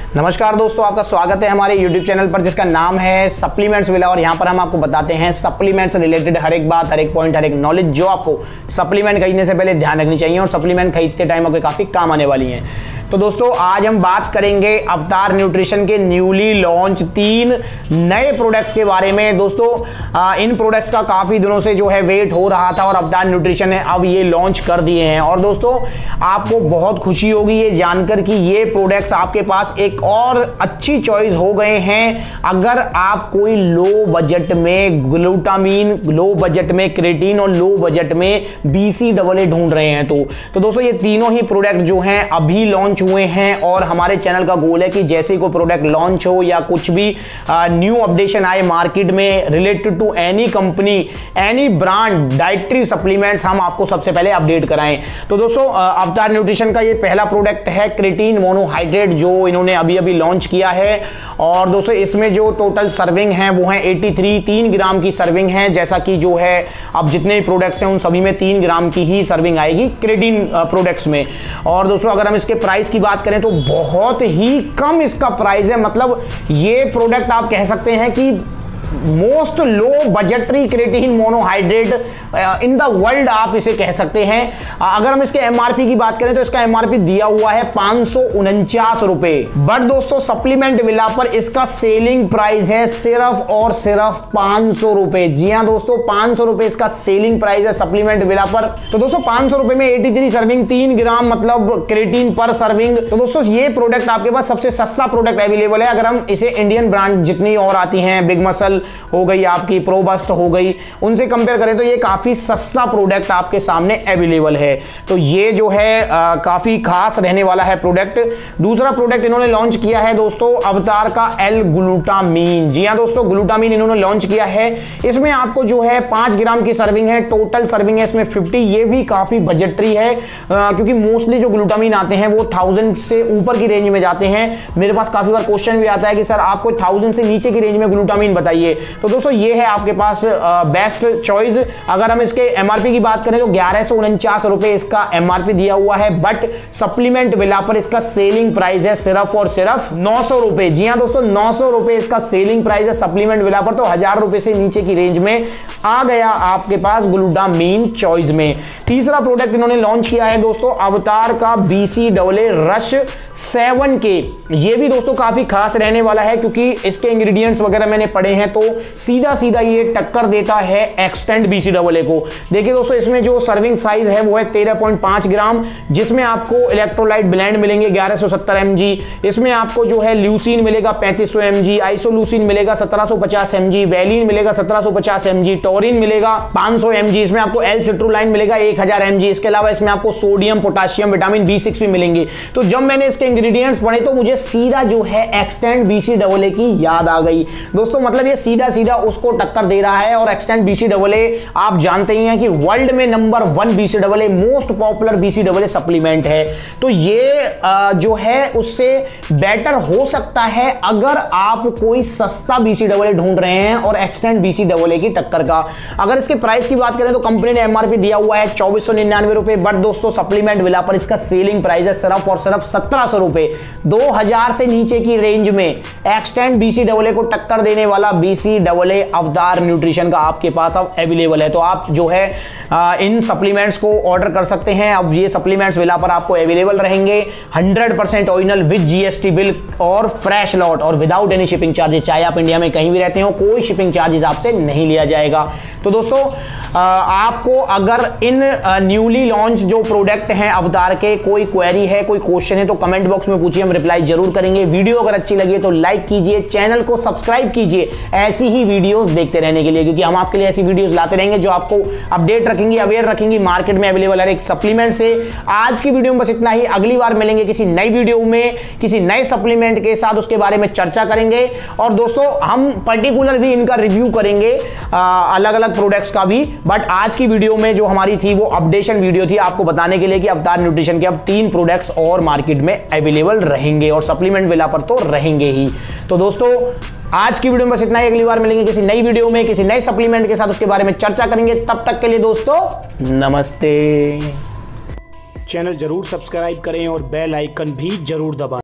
नमस्कार दोस्तों, आपका स्वागत है हमारे YouTube चैनल पर जिसका नाम है सप्लीमेंट्स विला। और यहाँ पर हम आपको बताते हैं सप्लीमेंट्स से रिलेटेड हर एक बात, हर एक पॉइंट, हर एक नॉलेज जो आपको सप्लीमेंट खरीदने से पहले ध्यान रखनी चाहिए और सप्लीमेंट खरीदते टाइम आपके काफ़ी काम आने वाली हैं। तो दोस्तों आज हम बात करेंगे अवतार न्यूट्रिशन के न्यूली लॉन्च 3 नए प्रोडक्ट्स के बारे में। दोस्तों इन प्रोडक्ट्स का काफ़ी दिनों से जो है वेट हो रहा था और अवतार न्यूट्रिशन ने अब ये लॉन्च कर दिए हैं। और दोस्तों आपको बहुत खुशी होगी ये जानकर कि ये प्रोडक्ट्स आपके पास एक और अच्छी चॉइस हो गए हैं। अगर आप कोई लो बजट में ग्लूटामीन, लो बजट में क्रेटीन और लो बजट में BCAA ढूंढ रहे हैं तो दोस्तों ये तीनों ही प्रोडक्ट जो हैं अभी लॉन्च हुए हैं। और हमारे चैनल का गोल है कि जैसे कोई प्रोडक्ट लॉन्च हो या कुछ भी न्यू अपडेशन आए मार्केट में related to any company, any brand dietary supplements, हम आपको सबसे पहले अपडेट कराएं। तो दोस्तों अवतार न्यूट्रिशन का ये पहला प्रोडक्ट है क्रेटीन मोनोहाइड्रेट, जो इन्होंने अभी लॉन्च किया है। और दोस्तों इसमें जो टोटल सर्विंग है वो है 3 ग्राम की सर्विंग है। जैसा कि जो है अब जितने भी प्रोडक्ट्स हैं उन सभी में 3 ग्राम की ही सर्विंग आएगी क्रेटीन प्रोडक्ट्स में। और दोस्तों अगर हम इसके प्राइस की बात करें तो बहुत ही कम इसका प्राइस है। मतलब ये प्रोडक्ट आप कह सकते हैं कि most low budgetary creatine monohydrate in the world आप इसे कह सकते हैं। अगर हम इसके MRP की बात करें तो इसका MRP दिया हुआ है 549 रुपए। बट दोस्तों सप्लीमेंट विला पर इसका सेलिंग प्राइस है सिर्फ और सिर्फ 500 रुपए। जी हां दोस्तों, 500 रुपए इसका सेलिंग प्राइस है सप्लीमेंट विला पर। तो दोस्तों 500 रुपए में 83 सर्विंग, 3 ग्राम मतलब क्रेटीन पर सर्विंग। तो दोस्तों ये प्रोडक्ट आपके पास सबसे सस्ता प्रोडक्ट अवेलेबल है। अगर हम इसे इंडियन ब्रांड जितनी और आती हैं, बिग मसल हो गई, आपकी प्रोबस्ट हो गई, उनसे कंपेयर करें तो ये काफी सस्ता प्रोडक्ट आपके सामने अवेलेबल है। तो ये जो है काफी खास रहने वाला है प्रोडक्ट। दूसरा प्रोडक्ट इन्होंने लॉन्च किया है दोस्तों अवतार का L-ग्लूटामीन। जी हां दोस्तों, ग्लूटामीन इन्होंने लॉन्च किया है। इसमें आपको जो है 5 ग्राम की सर्विंग है, टोटल सर्विंग है इसमें 50। ये भी काफी बजटरी है क्योंकि मोस्टली जो ग्लूटामीन आते हैं वो 1000 से ऊपर की रेंज में जाते हैं। मेरे पास काफी बार क्वेश्चन भी आता है कि सर आपको 1000 से नीचे की रेंज में ग्लूटामीन बताइए। तो दोस्तों ये है आपके पास बेस्ट चॉइस। अगर हम इसके MRP की बात करें तो 1149 रुपए इसका MRP दिया हुआ है। बट सप्लीमेंट विला पर इसका सेलिंग प्राइस है सिर्फ और सिर्फ 900 रुपए। जी हां दोस्तों, 900 रुपए इसका सेलिंग प्राइस है सप्लीमेंट विला पर। तो 1000 रुपए से नीचे की रेंज में आ गया आपके पास ग्लूटामीन चॉइस में। तीसरा प्रोडक्ट इन्होंने लॉन्च किया है दोस्तों अवतार का BCAA रश 7K। ये भी दोस्तों काफी खास रहने वाला है क्योंकि इसके इंग्रेडिएंट्स वगैरह मैंने पढ़े हैं तो सीधा सीधा ये टक्कर देता है एक्सटेंड BCAA को। देखिए दोस्तों इसमें जो सर्विंग साइज है वो है 13.5 ग्राम, जिसमें आपको इलेक्ट्रोलाइट ब्लेंड मिलेंगे 1170 mg। इसमें आपको जो है ल्यूसीन मिलेगा 3500 mg, आइसोल्यूसिन मिलेगा 1750 mg, वैलिन मिलेगा 1750 mg, टोरिन मिलेगा 500 mg। इसमें आपको L-सिट्रुलाइन मिलेगा 1000 mg। इसके अलावा इसमें आपको सोडियम, पोटाशियम, विटामिन B6 भी मिलेंगे। तो जब मैंने इसके इंग्रेडिएंट्स पढ़े तो मुझे सीधा जो है एक्सटेंड BCAA की याद आ गई दोस्तों। मतलब ये सीधा सीधा उसको टक्कर दे रहा है। और एक्सटेंड BCAA आप जानते ही हैं कि वर्ल्ड में number 1 BCAA most popular BCAA supplement है। तो ये जो है उससे बेटर हो सकता है अगर आप कोई सस्ता BCAA ढूंढ रहे हैं और एक्सटेंड BCAA की टक्कर का। अगर इसके प्राइस की बात करें तो कंपनी ने MRP दिया हुआ है 2499 रुपए। बट दोस्तों सप्लीमेंट विला पर इसका सेलिंग प्राइस है सिर्फ और सिर्फ 1700 रुपए। 2000 से नीचे की रेंज में एक्सटेंड BCAA को टक्कर देने वाला BCAA अवतार न्यूट्रिशन का आपके पास अब अवेलेबल है। तो आप जो है इन सप्लीमेंट्स को ऑर्डर कर सकते हैं। अब ये सप्लीमेंट्स विला पर आपको अवेलेबल रहेंगे 100% ओरिजिनल विद GST बिल और फ्रेश लॉट और विदाउट एनी शिपिंग चार्जेस। चाहे आप इंडिया में कहीं भी रहते हो, कोई शिपिंग चार्जेस आपसे नहीं लिया जाएगा। तो दोस्तों आपको अगर इन न्यूली लॉन्च जो प्रोडक्ट हैं अवतार के कोई क्वेरी है, कोई क्वेश्चन है तो कमेंट बॉक्स में पूछिए, हम रिप्लाई जरूर करेंगे। वीडियो अगर अच्छी लगी तो लाइक कीजिए, चैनल को सब्सक्राइब कीजिए ऐसी ही वीडियोस देखते रहने के लिए, क्योंकि हम आपके लिए ऐसी वीडियोस लाते रहेंगे जो आपको अपडेट रखेंगी, अवेयर रखेंगी मार्केट में अवेलेबल हर एक सप्लीमेंट से। आज की वीडियो में बस इतना ही। अगली बार मिलेंगे किसी नई वीडियो में किसी नए सप्लीमेंट के साथ, उसके बारे में चर्चा करेंगे। और दोस्तों हम पर्टिकुलर भी इनका रिव्यू करेंगे अलग अलग प्रोडक्ट्स का भी। बट आज की वीडियो में जो हमारी थी वो अपडेशन वीडियो थी, आपको बताने के लिए कि अवतार न्यूट्रिशन के अब 3 प्रोडक्ट्स और मार्केट में अवेलेबल रहेंगे और सप्लीमेंट विला पर तो रहेंगे ही। तो दोस्तों आज की वीडियो में बस इतना ही। अगली बार मिलेंगे किसी नई वीडियो में किसी नए सप्लीमेंट के साथ, उसके बारे में चर्चा करेंगे। तब तक के लिए दोस्तों नमस्ते। चैनल जरूर सब्सक्राइब करें और बेल आइकन भी जरूर दबाएं।